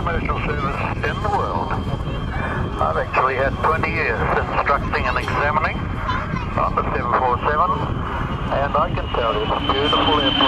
commercial service in the world. I've actually had 20 years instructing and examining on the 747, and I can tell you it's a beautiful airplane.